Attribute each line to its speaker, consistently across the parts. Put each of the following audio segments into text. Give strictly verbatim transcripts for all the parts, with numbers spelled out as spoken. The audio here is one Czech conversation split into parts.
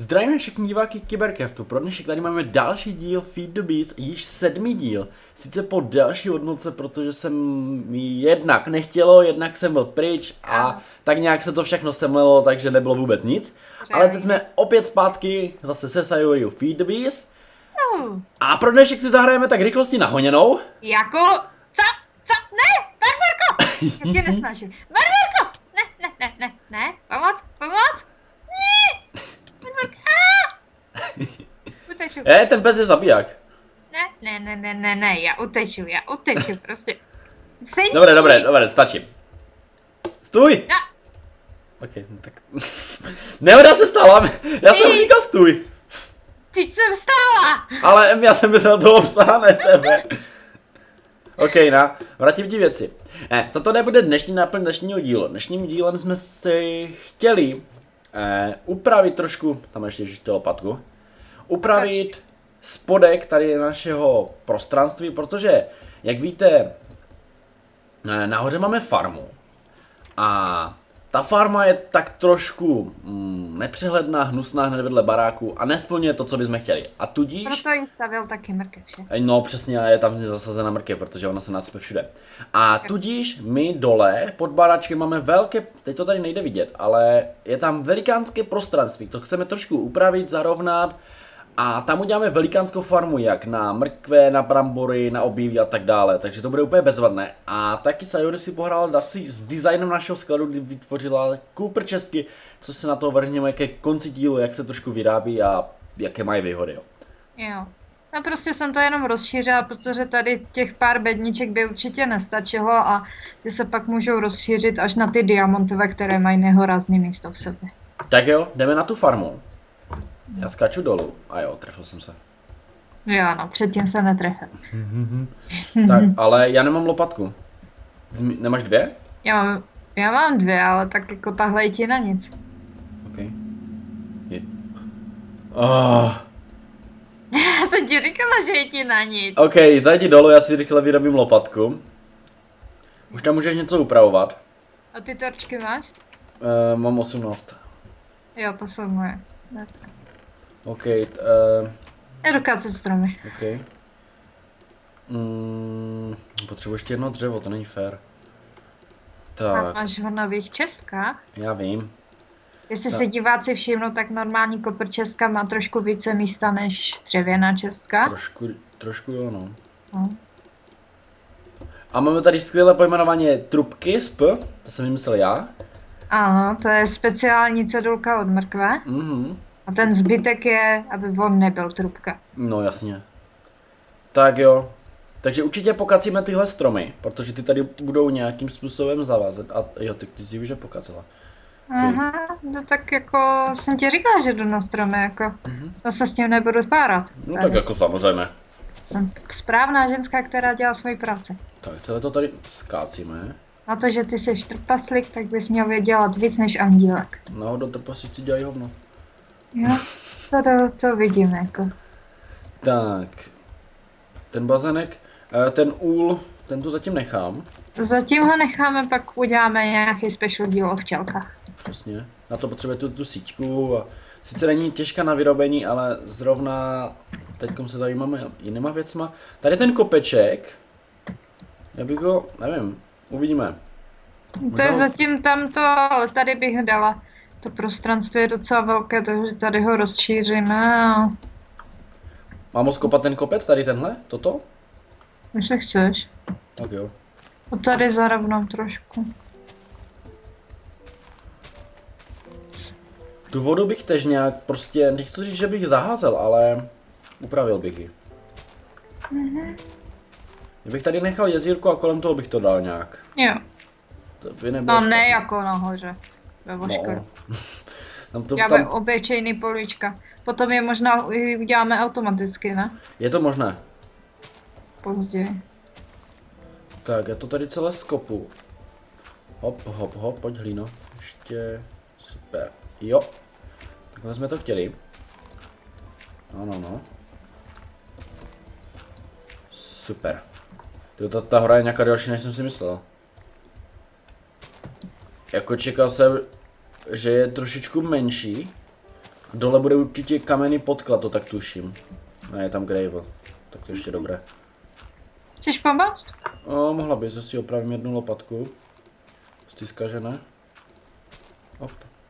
Speaker 1: Zdravíme všechny diváky Kybercraftu. Pro dnešek tady máme další díl Feed the Beast, již sedmý díl. Sice po další odmlce, protože jsem mi jednak nechtělo, jednak jsem byl pryč a tak nějak se to všechno semlelo, takže nebylo vůbec nic. Ale teď jsme opět zpátky zase se Sayoriou Feed the Beast. A pro dnešek si zahrajeme tak rychlosti nahoněnou.
Speaker 2: Jako, co, co, ne, Barbarko, já tě nesnažím. Barbarko, ne, ne, ne, ne, ne, pomoc, pomoc, ne, Barbarko, uteču.
Speaker 1: Je, ten pes je zabiják.
Speaker 2: Ne, ne, ne, ne, ne, ne, já uteču, já uteču, prostě. Sedí.
Speaker 1: Dobré, dobré, dobré, stačí. Stůj!
Speaker 2: No.
Speaker 1: Ok, tak... Nehoda se stala, já jsem říkal stůj.
Speaker 2: Teď jsem stála.
Speaker 1: Ale já jsem myslel toho psa, ne tebe. Ok, na, vrátím ti věci. Ne, toto nebude dnešní náplň dnešního dílu. Dnešním dílem jsme si chtěli eh, upravit trošku, tam ještě ještě lopatku, upravit spodek tady našeho prostranství, protože, jak víte, eh, nahoře máme farmu a ta farma je tak trošku mm, nepřehledná, hnusná hned vedle baráku a nesplňuje to, co bychom chtěli. A tudíž...
Speaker 2: Proto jim stavil taky mrkev, že?
Speaker 1: No přesně, je tam zasazena mrkev, protože ona se nacpe všude. A tudíž my dole pod baráčkem máme velké, teď to tady nejde vidět, ale je tam velikánské prostranství. To chceme trošku upravit, zarovnat a tam uděláme velikánskou farmu, jak na mrkve, na brambory, na obývy a tak dále. Takže to bude úplně bezvadné. A taky Sayori si pohrála asi s designem našeho skladu, kdy vytvořila Cooper česky, co se na to vrhneme ke konci dílu, jak se trošku vyrábí a jaké mají výhody. Jo.
Speaker 2: Jo. No prostě jsem to jenom rozšířila, protože tady těch pár bedniček by určitě nestačilo a ty se pak můžou rozšířit až na ty diamantové, které mají nehorázný místo v sobě.
Speaker 1: Tak jo, jdeme na tu farmu. Já skáču dolů. A jo, trefil jsem se.
Speaker 2: Jo, no, předtím se netrefil.
Speaker 1: Tak, ale já nemám lopatku. Nemáš dvě?
Speaker 2: Já mám, já mám dvě, ale tak jako tahle ti na nic.
Speaker 1: Ok. Je. Oh.
Speaker 2: Já jsem ti říkala, že je ti na nic.
Speaker 1: Ok, zajdi dolů, já si rychle vyrobím lopatku. Už tam můžeš něco upravovat.
Speaker 2: A ty torčky máš?
Speaker 1: Uh, mám osmnáct.
Speaker 2: Jo, to jsou moje.
Speaker 1: Ok, uh,
Speaker 2: Edukace stromy.
Speaker 1: ok. Mm, potřebuji ještě jedno dřevo, to není fér.
Speaker 2: A
Speaker 1: Tak,
Speaker 2: máš ho na nových čestkách?
Speaker 1: já vím.
Speaker 2: Jestli
Speaker 1: Tak.
Speaker 2: se diváci všimnou, tak normální kopr čestka má trošku více místa než dřevěná čestka.
Speaker 1: Trošku, trošku jo, no.
Speaker 2: No.
Speaker 1: A máme tady skvělé pojmenování trubky z P, to jsem vymyslel já.
Speaker 2: Ano, to je speciální cedulka od mrkve.
Speaker 1: Mhm.
Speaker 2: A ten zbytek je, aby on nebyl trubka.
Speaker 1: No jasně. Tak jo. Takže určitě pokacíme tyhle stromy, protože ty tady budou nějakým způsobem zavázet. A jo, ty, ty jsi už je pokacela.
Speaker 2: Aha, no tak jako jsem ti říkala, že jdu na stromy, jako
Speaker 1: Mhm.
Speaker 2: to se s tím nebudu párat.
Speaker 1: No
Speaker 2: Tady.
Speaker 1: tak jako samozřejmě.
Speaker 2: Jsem správná ženská, která dělá svoji práci.
Speaker 1: Tak celé to tady skácíme.
Speaker 2: Na to, že ty jsi trpaslík, tak bys měl dělat víc než andílek.
Speaker 1: No, do trpasíci dělají hovno.
Speaker 2: Jo, to, to, to vidím jako.
Speaker 1: Tak. Ten bazének, eh, ten úl, ten tu zatím nechám.
Speaker 2: Zatím ho necháme, pak uděláme nějaký special díl o včelkách.
Speaker 1: Přesně. Na to potřebuje tu, tu síťku a sice není těžká na vyrobení, ale zrovna teďkom se zajímáme jinýma věcma. Tady ten kopeček, já bych ho, nevím, uvidíme.
Speaker 2: To je
Speaker 1: Možná-
Speaker 2: zatím tamto, ale tady bych dala. To prostranství je docela velké, takže tady ho rozšíříme a...
Speaker 1: Mám ho skopat ten kopec, tady tenhle, toto?
Speaker 2: Jestli chceš.
Speaker 1: Tak jo.
Speaker 2: A tady zarovnám trošku.
Speaker 1: Tu vodu bych tež nějak prostě, nechci říct, že bych zaházel, ale upravil bych ji.
Speaker 2: Mhm.
Speaker 1: Kdybych tady nechal jezírku a kolem toho bych to dal nějak.
Speaker 2: Jo,
Speaker 1: To by nebylo
Speaker 2: no
Speaker 1: špatný.
Speaker 2: ne jako nahoře. Ve voškách.
Speaker 1: No. Tam to,
Speaker 2: Děláme
Speaker 1: tam...
Speaker 2: obyčejný políčka. Potom je možná i uděláme automaticky, ne?
Speaker 1: Je to možné.
Speaker 2: Později.
Speaker 1: Tak, já to tady celé skopu. Hop, hop, hop, pojď hlíno. Ještě, super. Jo. Takhle jsme to chtěli. Ano, no. Super. Tyjo, ta, ta hora je nějaká další, než jsem si myslel. Jako čekal jsem, že je trošičku menší, Dole bude určitě kamenný podklad, to tak tuším. Ne, je tam gravel. Tak to ještě dobré.
Speaker 2: Chceš pomoct?
Speaker 1: O, mohla by, že si opravím jednu lopatku. Ty zkažené. Op.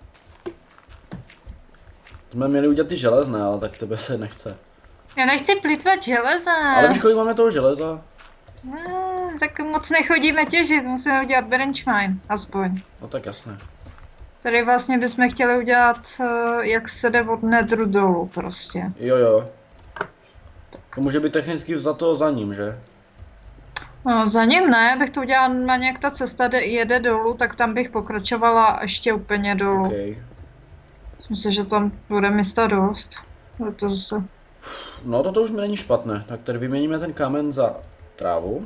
Speaker 1: Jsme měli udělat ty železné, ale tak tebe se nechce.
Speaker 2: Já nechci plýtvat železem.
Speaker 1: Ale víš, kolik máme toho železa?
Speaker 2: Hmm, tak moc nechodíme těžit, musíme udělat branch mine, aspoň.
Speaker 1: No tak jasné.
Speaker 2: Tady vlastně bychom chtěli udělat, jak se jde od nedru dolů prostě.
Speaker 1: Jo jo. To může být technicky za to za ním, že?
Speaker 2: No, za ním ne, bych to udělala normálně, jak ta cesta jde, jede dolů, tak tam bych pokračovala ještě úplně dolů.
Speaker 1: Okay.
Speaker 2: Myslím, že tam bude místa dost. To zase...
Speaker 1: No toto už mi není špatné, tak tady vyměníme ten kámen za trávu.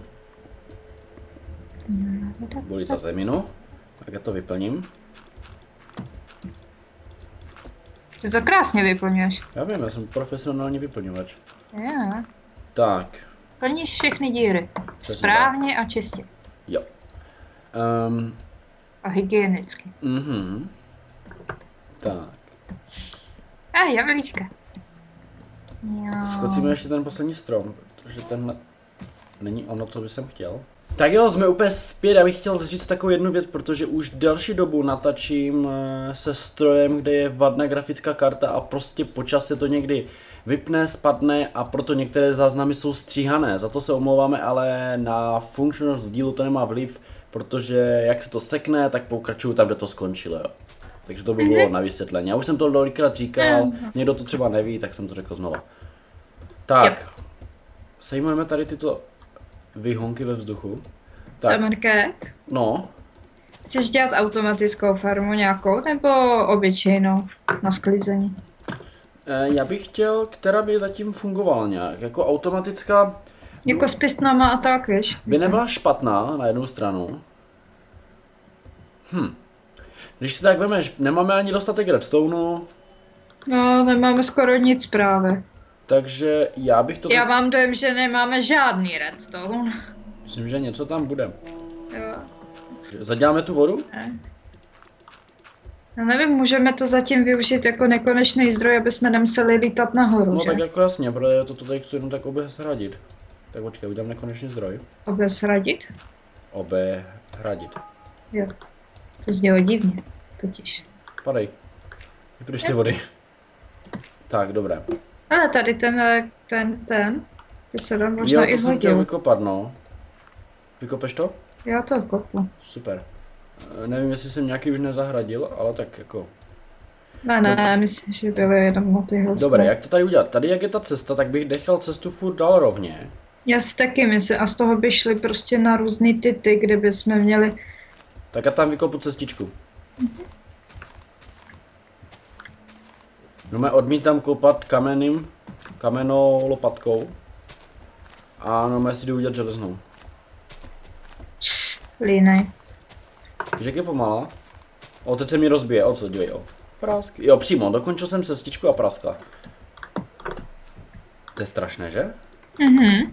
Speaker 1: Bude za zeminu, tak já to vyplním.
Speaker 2: Ty to krásně vyplňuješ.
Speaker 1: Já vím, já jsem profesionální vyplňovač.
Speaker 2: Je.
Speaker 1: Tak.
Speaker 2: Plníš všechny díry.
Speaker 1: Přesně
Speaker 2: Správně tak. A čistě.
Speaker 1: Jo. Um,
Speaker 2: a hygienicky.
Speaker 1: Mhm. Tak.
Speaker 2: A jablíčka. Jo.
Speaker 1: Skocíme ještě ten poslední strom, protože ten není ono, co bych jsem chtěl. Tak jo, jsme úplně zpět, já bych chtěl říct takovou jednu věc, protože už delší dobu natačím se strojem, kde je vadná grafická karta a prostě počas se to někdy vypne, spadne a proto některé záznamy jsou stříhané. Za to se omlouváme, ale na funkčnost dílu to nemá vliv, protože jak se to sekne, tak pokračuju tam, kde to skončilo, jo. Takže to by bylo na vysvětlení. Já už jsem to tolikrát říkal, někdo to třeba neví, tak jsem to řekl znova. Tak, sejmujeme tady tyto vyhonky ve vzduchu. Tak.
Speaker 2: Market?
Speaker 1: No.
Speaker 2: Chceš dělat automatickou farmu nějakou, nebo obyčejnou na sklízení?
Speaker 1: E, já bych chtěl, která by zatím fungovala nějak, jako automatická.
Speaker 2: Jako s pistnama a tak, víš?
Speaker 1: By nebyla špatná na jednu stranu. Hm. Když si tak vemeš, nemáme ani dostatek redstoneu.
Speaker 2: No, nemáme skoro nic právě.
Speaker 1: Takže já bych to...
Speaker 2: Já mám dojem, že nemáme žádný redstone.
Speaker 1: Myslím, že něco tam bude.
Speaker 2: Jo.
Speaker 1: Zaděláme tu vodu?
Speaker 2: Ne. Já nevím, můžeme to zatím využít jako nekonečný zdroj, aby jsme nemuseli lítat nahoru,
Speaker 1: No
Speaker 2: že?
Speaker 1: tak jako jasně, protože to tady chci jenom tak obehradit. Tak počkej, udělám nekonečný zdroj.
Speaker 2: Obezradit?
Speaker 1: Obehradit.
Speaker 2: Jo. To znělo divně, totiž.
Speaker 1: Padej. Vypryš ty vody. Tak, dobré.
Speaker 2: Ale tady ten, ten, ten, by se tam možná
Speaker 1: Jo,
Speaker 2: i
Speaker 1: to jsem chtěl
Speaker 2: hodil.
Speaker 1: vykopat, no. Vykopeš to?
Speaker 2: Já to kopu.
Speaker 1: Super. E, nevím, jestli jsem nějaký už nezahradil, ale tak jako...
Speaker 2: Ne, ne, ne, myslím, že byly jenom na tyhle.
Speaker 1: Dobré, jak to tady udělat? Tady jak je ta cesta, tak bych nechal cestu furt dál rovně.
Speaker 2: Já si taky myslím, a z toho by šli prostě na různý tyty, kde bychom měli...
Speaker 1: Tak já tam vykopu cestičku.
Speaker 2: Mhm.
Speaker 1: No mě odmítám kopat kamenným, kamennou lopatkou. A no mě si jdu udělat železnou.
Speaker 2: Línej.
Speaker 1: Víš, jak je pomalá? O, teď se mi rozbije, o co, dívej, o. Prask. Jo, přímo, dokončil jsem cestičku a praskla. To je strašné, že?
Speaker 2: Mhm.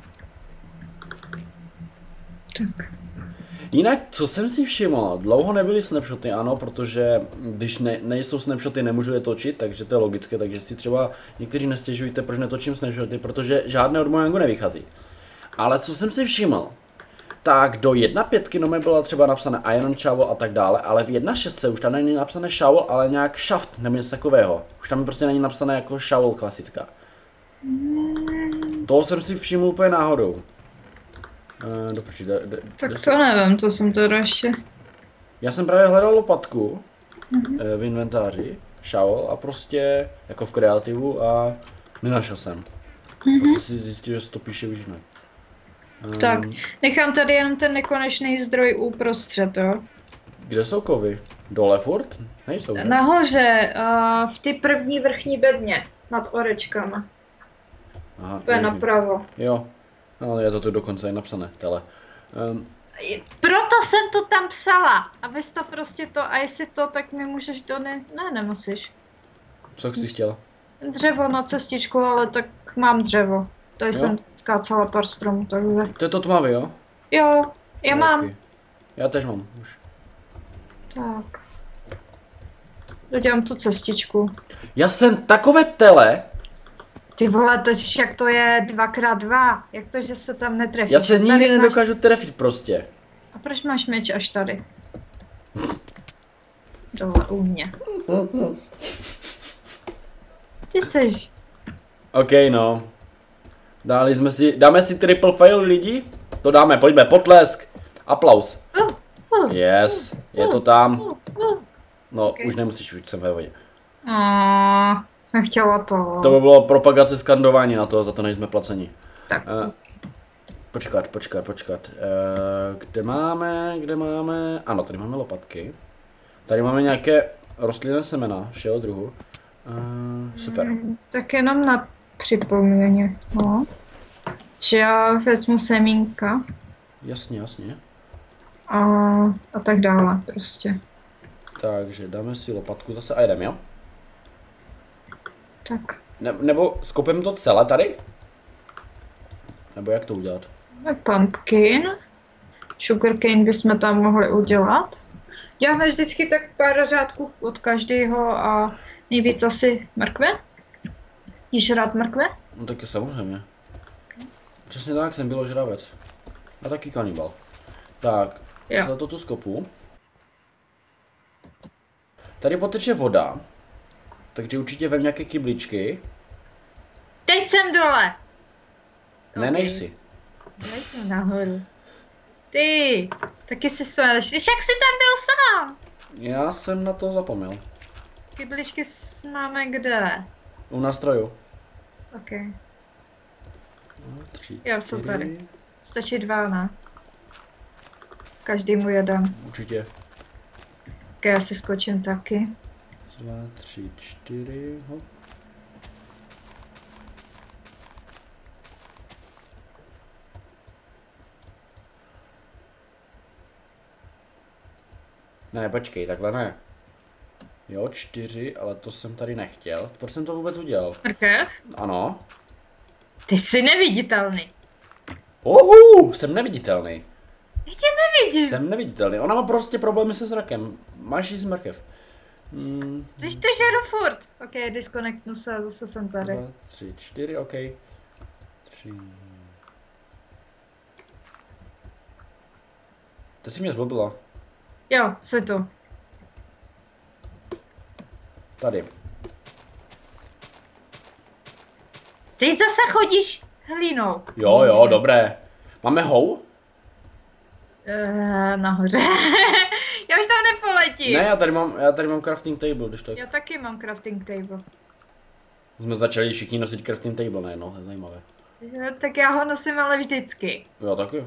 Speaker 2: Tak.
Speaker 1: Jinak, co jsem si všiml, dlouho nebyly snapshoty, ano, protože když ne, nejsou snapshoty, nemůžu je točit, takže to je logické, takže si třeba někteří nestěžujte, proč netočím snapshoty, protože žádné od Mojangu nevychází. Ale co jsem si všiml, tak do jedna pětky no mi bylo třeba napsané Iron Shovel a tak dále, ale v jedna šestce už tam není napsané Shovel, ale nějak Shaft nebo něco takového. Už tam prostě není napsané jako Shovel klasická. Toho jsem si všiml úplně náhodou. Uh, doprčí, de, de,
Speaker 2: Tak
Speaker 1: de,
Speaker 2: to nevím, to jsem teda ještě...
Speaker 1: Já jsem právě hledal lopatku
Speaker 2: Mhm.
Speaker 1: uh, v inventáři, shovel a prostě jako v kreativu a nenašel jsem.
Speaker 2: Mhm.
Speaker 1: Prostě si zjistil, že se to píše už jinak. Um,
Speaker 2: Tak, nechám tady jenom ten nekonečný zdroj uprostřed, jo?
Speaker 1: Kde jsou kovy? Dole furt? Nejsou, že?
Speaker 2: Nahoře, uh, v ty první vrchní bedně, nad orečkama.
Speaker 1: Aha,
Speaker 2: Úplně
Speaker 1: nevím.
Speaker 2: napravo.
Speaker 1: Jo, no, je to tu dokonce i napsané, tele. Um,
Speaker 2: Proto jsem to tam psala, abys to prostě to, a jestli to, tak mi můžeš donést, ne, nemusíš.
Speaker 1: co jsi chtěla?
Speaker 2: Dřevo na cestičku, ale tak mám dřevo. Tady
Speaker 1: Jo.
Speaker 2: jsem skácela pár stromů, takže.
Speaker 1: To je to tmavý, jo?
Speaker 2: Jo, já mám.
Speaker 1: Jaký? Já tež mám už.
Speaker 2: Tak. Dodělám tu cestičku.
Speaker 1: Já jsem takové tele.
Speaker 2: Ty vole, teď jak to je dva krát dva. Jak to, že se tam netrefíš?
Speaker 1: Já se nikdy
Speaker 2: Tady máš-
Speaker 1: nedokážu trefit prostě.
Speaker 2: A proč máš meč až tady? Dole u mě. Ty seš.
Speaker 1: OK, no. Dali jsme si, dáme si triple fail lidi? To dáme, pojďme, potlesk. Aplaus.
Speaker 2: Uh, uh,
Speaker 1: Yes, je to tam.
Speaker 2: uh, uh.
Speaker 1: No,
Speaker 2: Ok.
Speaker 1: už nemusíš, už jsem ve vodě.
Speaker 2: Uh, jsem chtěla to.
Speaker 1: To by bylo propagace skandování na to, za to nejsme placeni.
Speaker 2: Tak.
Speaker 1: Uh, počkat, počkat, počkat. Uh, kde máme, kde máme? Ano, tady máme lopatky. Tady máme nějaké rostlinné semena, všeho druhu. Uh, super.
Speaker 2: Mm, Tak jenom na připomíně, no. Že já vezmu semínka
Speaker 1: Jasně, jasně.
Speaker 2: a, a tak dále prostě.
Speaker 1: Takže dáme si lopatku zase a jedem, jo?
Speaker 2: Tak.
Speaker 1: Ne, nebo skopem to celé tady? Nebo jak to udělat?
Speaker 2: Máme pumpkin. Sugarcane bychom tam mohli udělat. Děláme vždycky tak pár řádků od každého a nejvíc asi mrkve. Jíš rád mrkve?
Speaker 1: No taky samozřejmě. Přesně tak, jsem byl žravec. A taky kanibal. Tak,
Speaker 2: Jo.
Speaker 1: za to tu skopu. Tady poteče voda. Takže určitě vem nějaké kybličky.
Speaker 2: Teď jsem dole!
Speaker 1: Ne,
Speaker 2: Ok.
Speaker 1: nejsi.
Speaker 2: Nejsem nahoru. Ty, taky si směleš. Když jak jsi tam byl sám?
Speaker 1: Já jsem na to zapomněl.
Speaker 2: Kybličky s- máme kde?
Speaker 1: U nástrojů.
Speaker 2: Ok.
Speaker 1: No, tři,
Speaker 2: Jo, jsou
Speaker 1: čtyři.
Speaker 2: tady. Stačí dva, ne? Každý mu jeden.
Speaker 1: Určitě.
Speaker 2: Ok, já si skočím taky.
Speaker 1: Dva, tři, čtyři. Hop. Ne, počkej, takhle ne. Jo, čtyři, ale to jsem tady nechtěl. Proč jsem to vůbec udělal?
Speaker 2: Mrkev?
Speaker 1: Ano.
Speaker 2: Ty jsi neviditelný.
Speaker 1: Uhu, jsem neviditelný.
Speaker 2: Já tě nevidím.
Speaker 1: Jsem neviditelný. Ona má prostě problémy se zrakem. Máš jí zmrkev. Hmm,
Speaker 2: Ty to žeru furt. Ok, disconnectnu se a zase jsem tady.
Speaker 1: dva, tři, čtyři, OK. Tři. To si mě zblbila.
Speaker 2: Jo, jsi tu.
Speaker 1: Tady.
Speaker 2: Ty zase chodíš hlínou.
Speaker 1: Jo, jo, dobré. Máme hou?
Speaker 2: Uh, nahoře. Já už tam nepoletím.
Speaker 1: Ne, já tady mám, já tady mám crafting table, když tak.
Speaker 2: Já taky mám crafting table.
Speaker 1: Jsme začali všichni nosit crafting table najednou, to je zajímavé.
Speaker 2: Jo, tak já ho nosím ale vždycky.
Speaker 1: Jo, taky.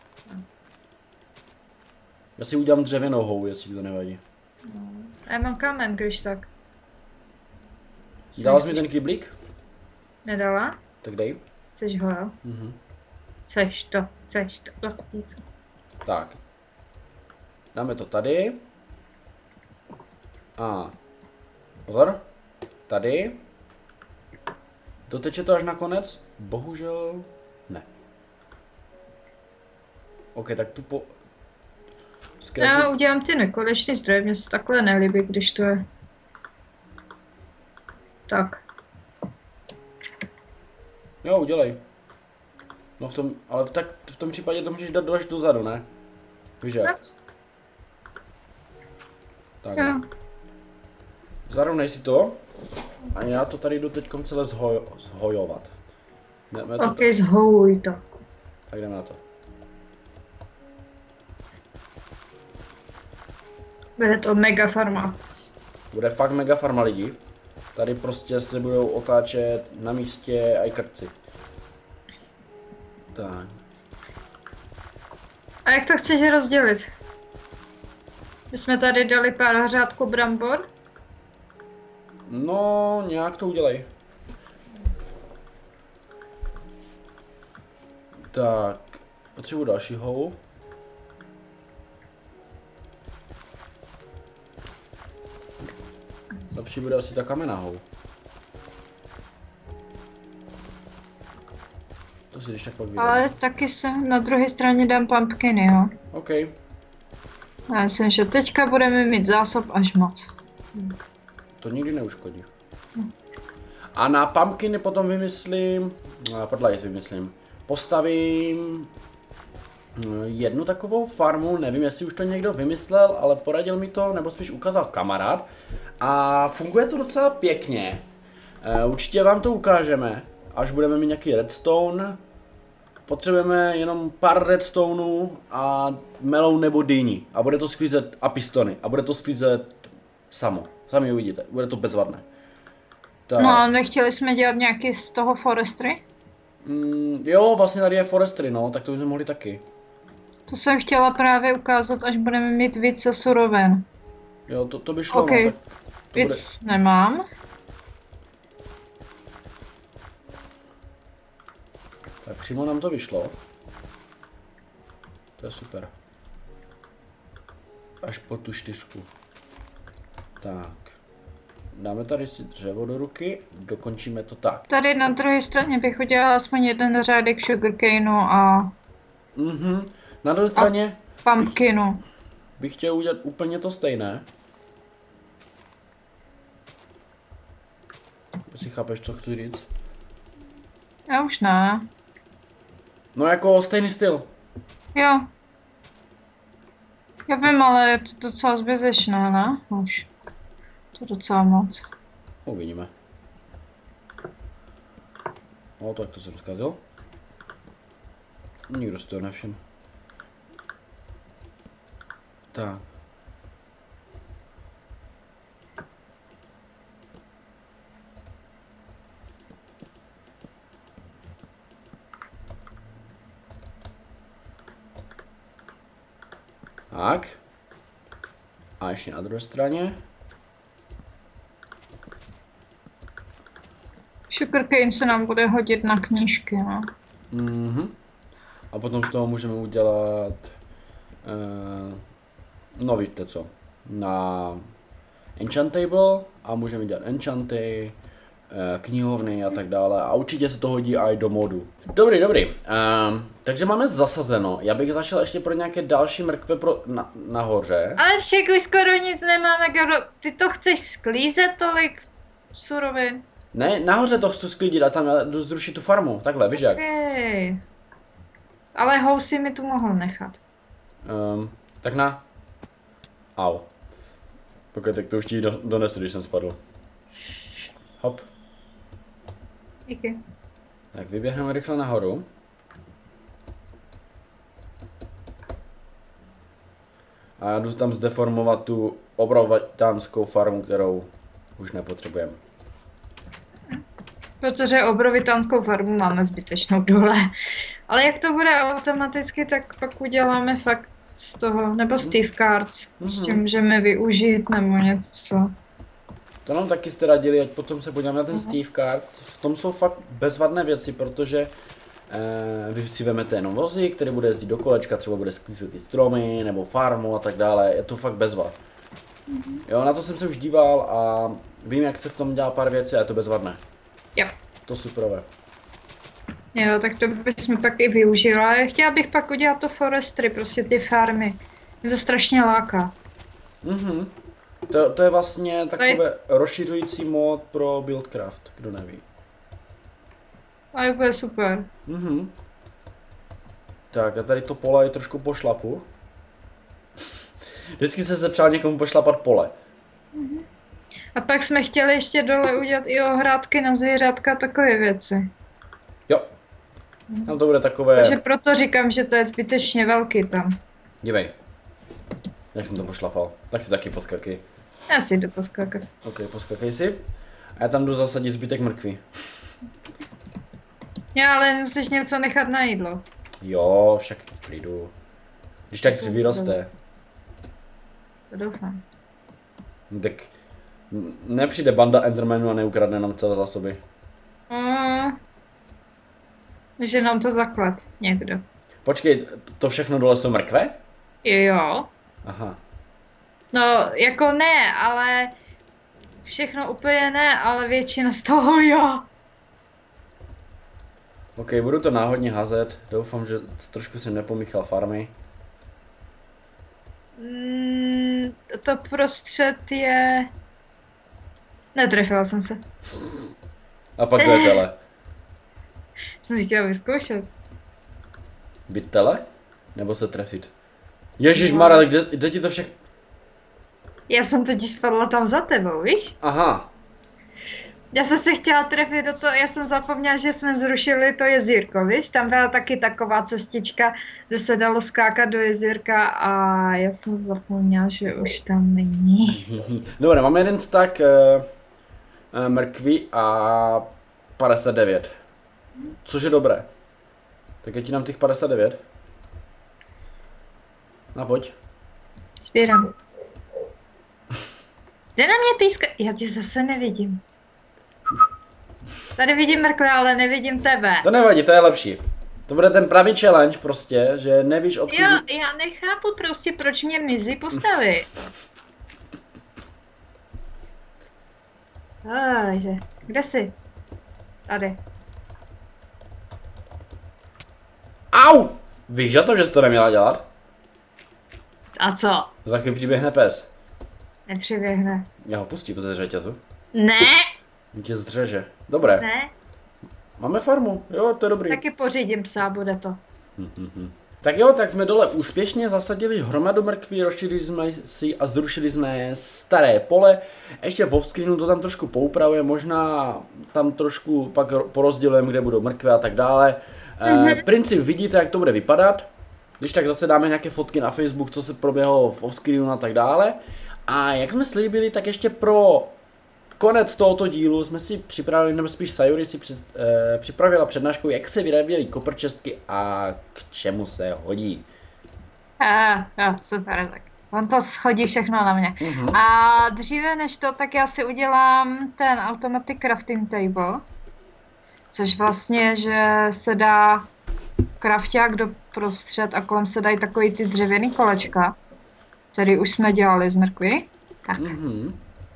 Speaker 1: Já si udělám dřevěnou hou, jestli to nevadí.
Speaker 2: Já mám kámen, když tak.
Speaker 1: Dala jsi mi ten kyblík?
Speaker 2: Nedala?
Speaker 1: Tak dej.
Speaker 2: Chceš ho, jo?
Speaker 1: Mhm.
Speaker 2: Chceš to, chceš to, to víc.
Speaker 1: Tak. Dáme to tady. A. Pozor. Tady. Doteče to až na konec? Bohužel ne. OK, tak tu po...
Speaker 2: Já
Speaker 1: Zkrátím.
Speaker 2: udělám ty nekonečný zdroje, mně se takhle nelíbí, když to je. Tak.
Speaker 1: Jo, udělej. No v tom, ale v, tak, v tom případě to můžeš dát až dozadu, ne? Víš jak? Tak.
Speaker 2: Jo.
Speaker 1: Zarovnej si to. A já to tady jdu teď celé zhoj, zhojovat. Jdeme to,
Speaker 2: Ok, zhouj to.
Speaker 1: tak jdeme na to.
Speaker 2: Bude to mega farma.
Speaker 1: Bude fakt mega farma lidí. Tady prostě se budou otáčet na místě aj krci. Tak.
Speaker 2: A jak to chceš rozdělit? My jsme tady dali pár řádků brambor.
Speaker 1: No, nějak to udělej. Tak, potřebuji další hou. Lepší bude asi ta kamenná hou. To si když tak pak vyjde.
Speaker 2: Ale taky se na druhé straně dám pumpkiny, jo.
Speaker 1: OK.
Speaker 2: Já myslím, že teďka budeme mít zásob až moc.
Speaker 1: To nikdy neuškodí. A na pumpkiny potom vymyslím, podle si vymyslím, postavím jednu takovou farmu, nevím jestli už to někdo vymyslel, ale poradil mi to, nebo spíš ukázal kamarád. A funguje to docela pěkně. Určitě vám to ukážeme, až budeme mít nějaký redstone. Potřebujeme jenom pár redstoneů a melon nebo dýni. A bude to sklízet a pistony. A bude to sklízet samo. Sami uvidíte, bude to bezvadné. Tak.
Speaker 2: No a nechtěli jsme dělat nějaký z toho forestry?
Speaker 1: Mm, jo, vlastně tady je forestry, no, tak to bychom mohli taky.
Speaker 2: To jsem chtěla právě ukázat, až budeme mít více surovin.
Speaker 1: Jo, to, to by šlo,
Speaker 2: okay.
Speaker 1: no, tak to
Speaker 2: Víc
Speaker 1: bude...
Speaker 2: nemám.
Speaker 1: Tak přímo nám to vyšlo. To je super. Až po tu čtyřku. Tak. Dáme tady si dřevo do ruky, dokončíme to tak.
Speaker 2: Tady na druhé straně bych udělala aspoň jeden řádek sugarcaneu a...
Speaker 1: Mhm. Na druhé straně...
Speaker 2: pumpkinu.
Speaker 1: Bych, bych chtěl udělat úplně to stejné. Jestli chápeš, co chci říct.
Speaker 2: Já už ne.
Speaker 1: No jako stejný styl.
Speaker 2: Jo. Já vím, ale je to docela zbytečné, ne? Už. To docela moc.
Speaker 1: Uvidíme. No tak to jsem zkazil. Nikdo si to nevšiml. Tak. Tak. A ještě na druhé straně.
Speaker 2: Sugarcane se nám bude hodit na knížky, no.
Speaker 1: Mhm. A potom z toho můžeme udělat... Uh, no víte co. Na enchantable a můžeme dělat enchanty, uh, knihovny a tak dále. A určitě se to hodí i do modu. Dobrý, dobrý. Uh, takže máme zasazeno. Já bych zašel ještě pro nějaké další mrkve pro, na, nahoře.
Speaker 2: Ale však už skoro nic nemáme, Garo. Ty to chceš sklízet tolik surovin?
Speaker 1: Ne, nahoře to chci sklidit a tam jdu zrušit tu farmu. Takhle, víš jak?
Speaker 2: Okay. Ale housy mi tu mohl nechat.
Speaker 1: Um, tak na. Au. Pokud tak to už ti do, donesu, když jsem spadl. Hop.
Speaker 2: Díky.
Speaker 1: Tak vyběhneme rychle nahoru. A já jdu tam zdeformovat tu obrovitánskou farmu, kterou už nepotřebujeme.
Speaker 2: Protože obrovitánskou farmu máme zbytečnou dole. Ale jak to bude automaticky, tak pak uděláme fakt z toho, nebo Steve Cards. Ještě
Speaker 1: Mhm.
Speaker 2: můžeme využít nebo něco.
Speaker 1: To nám taky jste radili, ať potom se podíváme na ten Steve Card. V tom jsou fakt bezvadné věci, protože eh, vy si vemete jenom vozík, který bude jezdit do kolečka, třeba bude sklízet ty stromy, nebo farmu a tak dále. Je to fakt bezvad.
Speaker 2: Mhm.
Speaker 1: Jo, na to jsem se už díval a vím, jak se v tom dělá pár věcí a je to bezvadné.
Speaker 2: Jo.
Speaker 1: To superové.
Speaker 2: Jo, tak to bychom pak i využili. Ale chtěla bych pak udělat to forestry, prostě ty farmy. Mě to strašně láká.
Speaker 1: Mhm. To, to je vlastně takové rozšiřující mod pro Buildcraft, kdo neví.
Speaker 2: A je úplně super.
Speaker 1: Mhm. Tak, já tady to pole je trošku pošlapu. Vždycky se zepřál někomu pošlapat pole.
Speaker 2: A pak jsme chtěli ještě dole udělat i ohrádky na zvířátka, takové věci.
Speaker 1: Jo. Tam to bude takové...
Speaker 2: Takže proto říkám, že to je zbytečně velký tam.
Speaker 1: Dívej. Jak jsem to pošlapal. Tak si taky poskakej.
Speaker 2: Já si jdu poskakat.
Speaker 1: Ok, poskakej si. A já tam jdu zasadit zbytek mrkví.
Speaker 2: Já ale musíš něco nechat na jídlo.
Speaker 1: Jo, však přijdu. Když tak si vyroste.
Speaker 2: To doufám.
Speaker 1: Tak nepřijde banda Endermanů a neukradne nám celé zásoby.
Speaker 2: Mm. Že nám to zaklad někdo.
Speaker 1: Počkej, to všechno dole jsou mrkve?
Speaker 2: Jo.
Speaker 1: Aha.
Speaker 2: No, jako ne, ale všechno úplně ne, ale většina z toho jo.
Speaker 1: Ok, budu to náhodně házet. Doufám, že trošku jsem nepomíchal farmy.
Speaker 2: Mm, to prostřed je... Netrefila jsem se.
Speaker 1: A pak kde tele?
Speaker 2: Jsem si chtěla vyzkoušet.
Speaker 1: Být tele? Nebo se trefit? Ježišmarja, no. kde, kde ti to však...
Speaker 2: Já jsem totiž spadla tam za tebou, víš?
Speaker 1: Aha.
Speaker 2: Já jsem se chtěla trefit do toho, já jsem zapomněla, že jsme zrušili to jezírko, víš? Tam byla taky taková cestička, kde se dalo skákat do jezírka a já jsem zapomněla, že už tam není.
Speaker 1: Dobré, máme jeden stack uh, uh, mrkví a padesát devět. Což je dobré. Tak já ti dám těch padesát devět. No pojď.
Speaker 2: Sbírám. Jde na mě píska, já tě zase nevidím. Tady vidím mrkve, ale nevidím tebe.
Speaker 1: To nevadí, to je lepší. To bude ten pravý challenge prostě, že nevíš odkud...
Speaker 2: Jo, já nechápu prostě, proč mě mizí postavy. Takže, kde jsi? Tady.
Speaker 1: Au! Víš za to, že jsi to neměla dělat?
Speaker 2: A co?
Speaker 1: Za chvíli přiběhne pes.
Speaker 2: Nepřiběhne.
Speaker 1: Já ho pustím ze řetězu.
Speaker 2: Ne!
Speaker 1: Tě zdřeže. Dobré.
Speaker 2: Ne.
Speaker 1: Máme farmu, jo, to je dobrý.
Speaker 2: Taky pořídím psa, bude to.
Speaker 1: Tak jo, tak jsme dole úspěšně zasadili hromadu mrkví, rozšířili jsme si a zrušili jsme staré pole. Ještě v offscreenu to tam trošku poupravuje, možná tam trošku pak porozdělujeme, kde budou mrkve a tak dále. Mm-hmm. E, princip vidíte, jak to bude vypadat. Když tak zase dáme nějaké fotky na Facebook, co se proběhlo v offscreenu a tak dále. A jak jsme slíbili, tak ještě pro konec tohoto dílu jsme si připravili, nebo spíš Sayuri si před, eh, připravila přednášku, jak se vyráběly koprčestky a k čemu se hodí.
Speaker 2: Ah, jo, super, tak on to schodí všechno na mě.
Speaker 1: Uh-huh.
Speaker 2: A dříve než to, tak já si udělám ten automatic crafting table, což vlastně, že se dá krafťák do prostřed a kolem se dají takový ty dřevěný kolečka, který už jsme dělali z mrkvy. Tak.
Speaker 1: Uh-huh.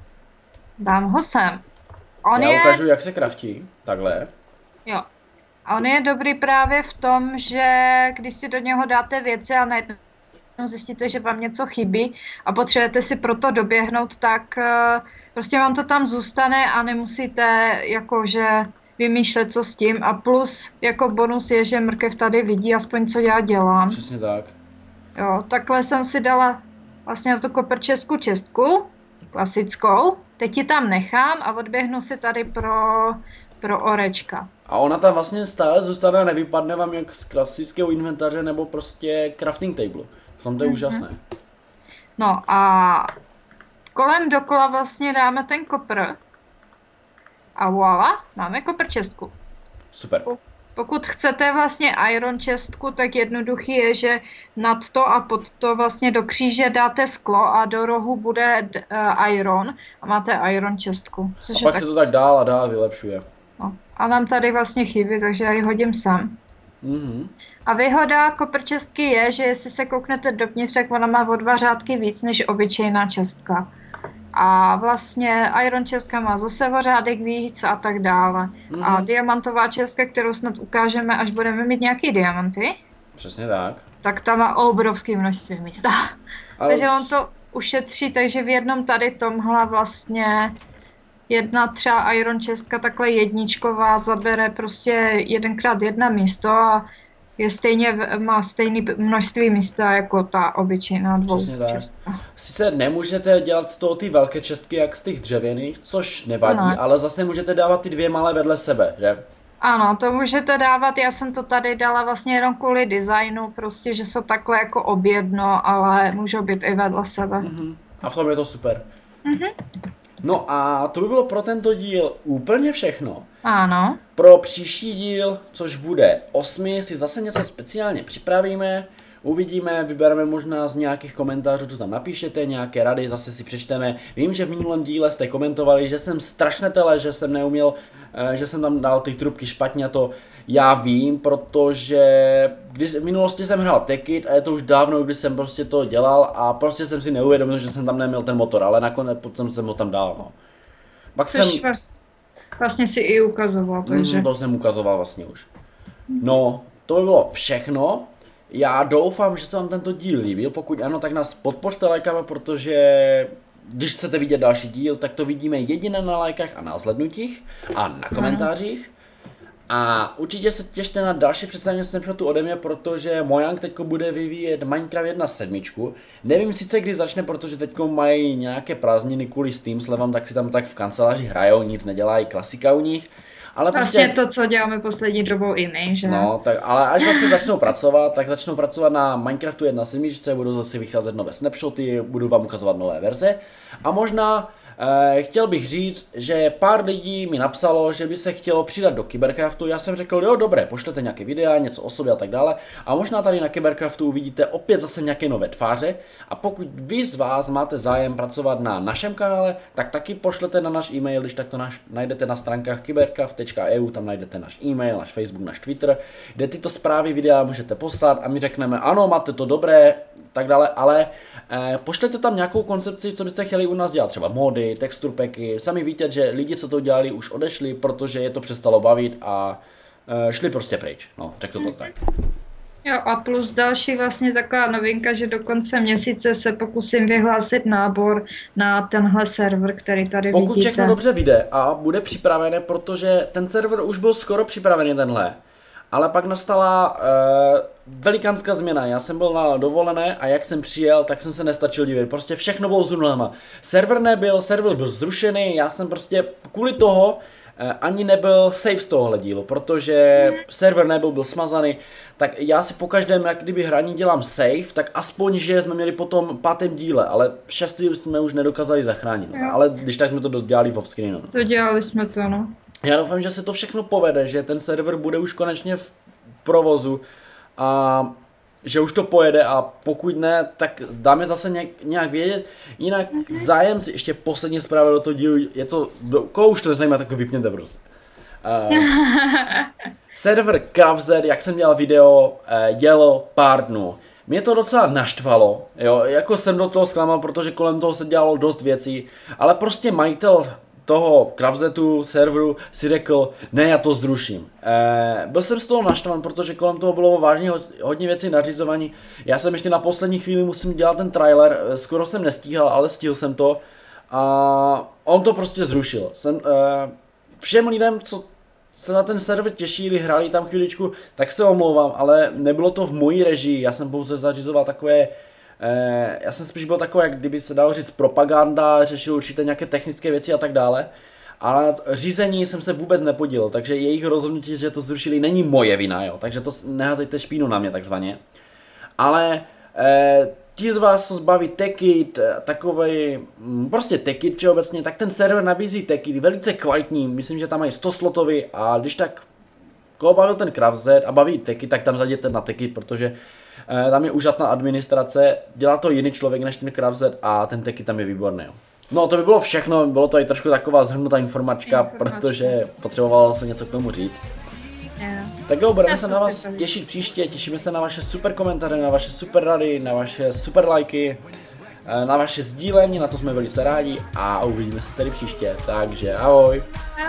Speaker 2: Dám ho sem. On
Speaker 1: Já
Speaker 2: je...
Speaker 1: ukážu, jak se kraftí. Takhle.
Speaker 2: Jo. A on je dobrý právě v tom, že když si do něho dáte věci a najednou zjistíte, že vám něco chybí a potřebujete si proto doběhnout, tak uh, prostě vám to tam zůstane a nemusíte jakože vymýšlet, co s tím. A plus jako bonus je, že mrkev tady vidí aspoň, co já dělám.
Speaker 1: Přesně tak.
Speaker 2: Jo, takhle jsem si dala vlastně na tu koprčestku čestku, klasickou. Teď ji tam nechám a odběhnu si tady pro, pro orečka.
Speaker 1: A ona tam vlastně stále zůstane a nevypadne vám jak z klasického inventáře nebo prostě crafting table. V tom to je mm-hmm. úžasné.
Speaker 2: No a kolem dokola vlastně dáme ten kopr. A voilà, máme koprčestku.
Speaker 1: Super.
Speaker 2: Pokud chcete vlastně iron čestku, tak jednoduchý je, že nad to a pod to vlastně do kříže dáte sklo a do rohu bude uh, iron a máte iron čestku.
Speaker 1: A pak tak... se to tak dál a dál vylepšuje.
Speaker 2: No. A nám tady vlastně chybí, takže já ji hodím sem.
Speaker 1: Mm-hmm.
Speaker 2: A výhoda koprčestky je, že jestli se kouknete dovnitř, tak ona má o dva řádky víc než obyčejná čestka. A vlastně iron čestka má zase o řádek víc a tak dále. Mm-hmm. A diamantová čestka, kterou snad ukážeme, až budeme mít nějaký diamanty.
Speaker 1: Přesně tak.
Speaker 2: Tak ta má obrovské množství místa. Ale... Takže on to ušetří, takže v jednom tady tomhle vlastně jedna třeba iron čestka takhle jedničková zabere prostě jedenkrát jedna místo a je stejně, má stejné množství místa jako ta obyčejná dvoučestka.
Speaker 1: Sice nemůžete dělat z toho ty velké čestky jak z těch dřevěných, což nevadí, no. Ale zase můžete dávat ty dvě malé vedle sebe, že?
Speaker 2: Ano, to můžete dávat, já jsem to tady dala vlastně jenom kvůli designu, prostě, že jsou takhle jako objedno, ale můžou být i vedle sebe.
Speaker 1: Mm-hmm. A v tom je to super.
Speaker 2: Mm-hmm.
Speaker 1: No a to by bylo pro tento díl úplně všechno.
Speaker 2: Ano.
Speaker 1: Pro příští díl, což bude osmi, si zase něco speciálně připravíme. Uvidíme, vybereme možná z nějakých komentářů, co tam napíšete, nějaké rady, zase si přečteme. Vím, že v minulém díle jste komentovali, že jsem strašně tele, že jsem neuměl, že jsem tam dal ty trubky špatně, a to já vím, protože když v minulosti jsem hrál Tekit a je to už dávno, když jsem prostě to dělal a prostě jsem si neuvědomil, že jsem tam neměl ten motor, ale nakonec potom jsem ho tam dal, no. Pak jsem...
Speaker 2: Vlastně si i ukazoval, takže...
Speaker 1: Mm, to jsem ukazoval vlastně už. No, to by bylo všechno. Já doufám, že se vám tento díl líbil, pokud ano, tak nás podpořte lajkama, protože když chcete vidět další díl, tak to vidíme jedině na lajkách a na zhlédnutích a na komentářích. A určitě se těšte na další představení Snapchatu ode mě, protože Mojang teďko bude vyvíjet Minecraft jedna tečka sedm. Nevím sice kdy začne, protože teďko mají nějaké prázdniny kvůli Steam slevám, tak si tam tak v kanceláři hrajou, nic nedělají, klasika u nich. Ale
Speaker 2: vlastně
Speaker 1: prostě...
Speaker 2: to, co děláme poslední dobou i my, že?
Speaker 1: No, tak, ale až zase začnou pracovat, tak začnou pracovat na Minecraftu jedna tečka sedm, budou zase vycházet nové snapshoty, budu vám ukazovat nové verze. A možná eh, chtěl bych říct, že pár lidí mi napsalo, že by se chtělo přidat do Cybercraftu. Já jsem řekl, jo dobré, pošlete nějaké videa, něco o sobě a tak dále. A možná tady na Cybercraftu uvidíte opět zase nějaké nové tváře. A pokud vy z vás máte zájem pracovat na našem kanále, tak taky pošlete na náš e-mail, když tak to naš, najdete na stránkách cybercraft tečka e u, tam najdete náš e-mail, náš Facebook, náš Twitter, kde tyto zprávy, videa můžete poslat a my řekneme, ano, máte to dobré, tak dále, ale eh, pošlete tam nějakou koncepci, co byste chtěli u nás dělat, třeba mody, texture packy. Sami víte, že lidi, co to dělali, už odešli, protože je to přestalo bavit a eh, šli prostě pryč. No, řekl to tak.
Speaker 2: Jo, a plus další vlastně taková novinka, že do konce měsíce se pokusím vyhlásit nábor na tenhle server, který tady
Speaker 1: Pokud
Speaker 2: vidíte.
Speaker 1: všechno dobře vyjde a bude připravené, protože ten server už byl skoro připravený tenhle. Ale pak nastala uh, velikánská změna. Já jsem byl na dovolené a jak jsem přijel, tak jsem se nestačil divit. Prostě všechno bylo s nulama. Server nebyl, server byl zrušený, já jsem prostě kvůli toho uh, ani nebyl safe z tohohle dílu, protože server nebyl, byl smazaný. Tak já si po každém, jak kdyby hraní dělám save, tak aspoň, že jsme měli po tom pátém díle, ale šestý jsme už nedokázali zachránit. No. Ale když tak jsme to dělali v offscreenu.
Speaker 2: To dělali jsme to, no.
Speaker 1: Já doufám, že se to všechno povede, že ten server bude už konečně v provozu a že už to pojede a pokud ne, tak dáme zase nějak, nějak vědět. Jinak zájemci, ještě poslední zpráva do toho dílu, je to, koho už to nezajímá, tak ho vypněte prostě. Uh, server CraftZ, jak jsem dělal video, uh, dělo pár dnů. Mě to docela naštvalo, jo, jako jsem do toho zklamal, protože kolem toho se dělalo dost věcí, ale prostě majitel toho CraftZetu, serveru si řekl, ne, já to zruším. E, byl jsem z toho naštvan, protože kolem toho bylo vážně hodně věcí nařizovaní. Já jsem ještě na poslední chvíli musím dělat ten trailer, skoro jsem nestíhal, ale stihl jsem to. A on to prostě zrušil. Jsem, e, všem lidem, co se na ten server těšili, hráli tam chvíličku, tak se omlouvám, ale nebylo to v mojí režii, já jsem pouze zařizoval takové Eh, já jsem spíš byl takový, jak kdyby se dalo říct propaganda, řešil určitě nějaké technické věci a tak dále. Ale řízení jsem se vůbec nepodílel, takže jejich rozhodnutí, že to zrušili, není moje vina, jo. Takže to neházejte špínu na mě takzvaně. Ale eh, ti z vás, co zbaví Techit, takovej, prostě Techit všeobecně, tak ten server nabízí Techit, velice kvalitní, myslím, že tam mají sto slotový a když tak koho bavil ten CraftZ a baví Techit, tak tam zajděte na Techit, protože eh, tam je úžasná administrace, dělá to jiný člověk než ten CraftZ a ten Techit tam je výborný. Jo. No to by bylo všechno, bylo to i trošku taková zhrnutá informačka, Informace. Protože potřebovalo se něco k tomu říct. Yeah. Tak jo, budeme se na vás těšit příště, těšíme se na vaše super komentáře, na vaše super rady, na vaše super lajky, na vaše sdílení, na to jsme velice rádi a uvidíme se tady příště, takže ahoj. ahoj.